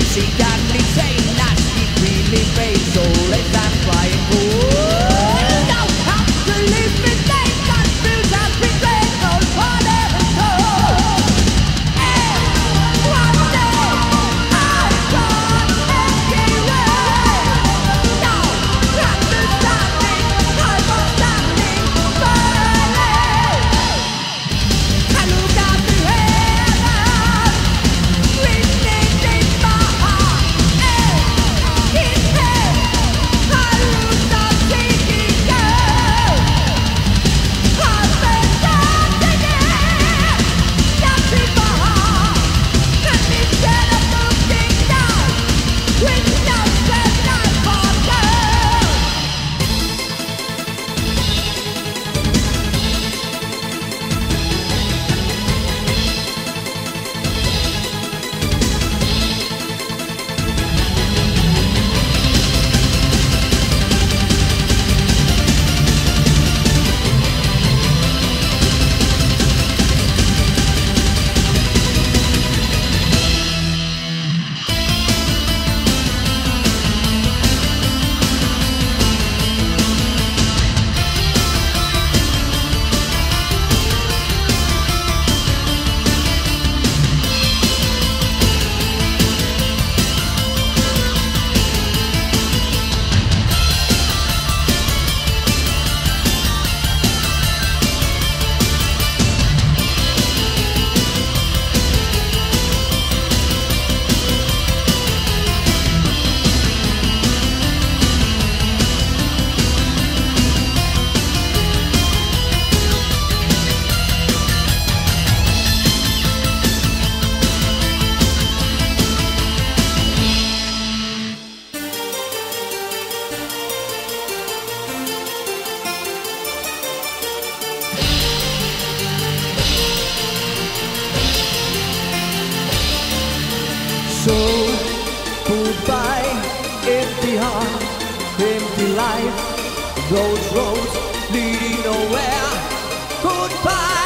She got me saying that she really paid, so let's not try and fool. You don't have to leave me safe, confused as regret, no father and soul. And one day I got empty way. No, understanding, understanding, finally. I look at the heaven, reaching in my heart, and his head, I lose the thinking girl. I've been touching it, touching my heart, and instead of looking down, with no stress I fall down. So goodbye, empty heart, empty life, those roads leading nowhere. Goodbye.